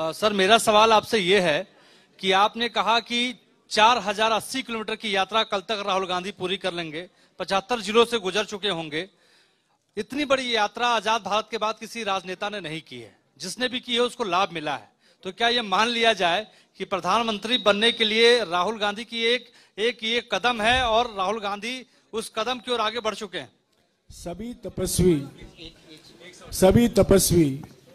Sir मेरा सवाल आपसे ये है कि आपने कहा कि 4080 किलोमीटर की यात्रा कल तक राहुल गांधी पूरी कर लेंगे, 75 जिलों से गुजर चुके होंगे। इतनी बड़ी यात्रा आजाद भारत के बाद किसी राजनेता ने नहीं की है, जिसने भी की है उसको लाभ मिला है। तो क्या यह मान लिया जाए कि प्रधानमंत्री बनने के लिए राहुल गांधी की एक कदम है और राहुल गांधी उस कदम की ओर आगे बढ़ चुके हैं? सभी तपस्वी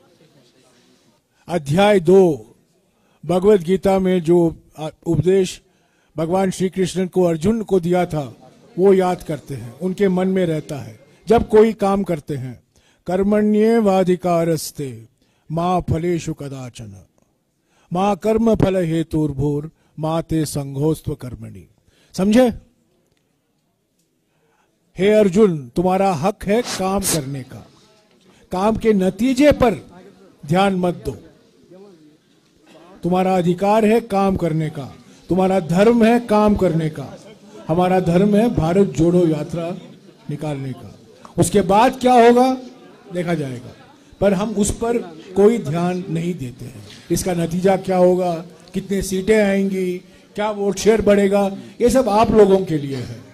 अध्याय 2 भगवत गीता में जो उपदेश भगवान श्री कृष्ण को अर्जुन को दिया था वो याद करते हैं, उनके मन में रहता है। जब कोई काम करते हैं, कर्मण्येवाधिकारस्ते मां फलेषु कदाचन मां कर्म फल हेतुर्भुर मां ते संघोस्त्व कर्मणि। समझे? हे अर्जुन, तुम्हारा हक है काम करने का, काम के नतीजे पर ध्यान मत दो। तुम्हारा अधिकार है काम करने का, तुम्हारा धर्म है काम करने का। हमारा धर्म है भारत जोड़ो यात्रा निकालने का। उसके बाद क्या होगा देखा जाएगा, पर हम उस पर कोई ध्यान नहीं देते हैं। इसका नतीजा क्या होगा, कितने सीटें आएंगी, क्या वोट शेयर बढ़ेगा, ये सब आप लोगों के लिए है।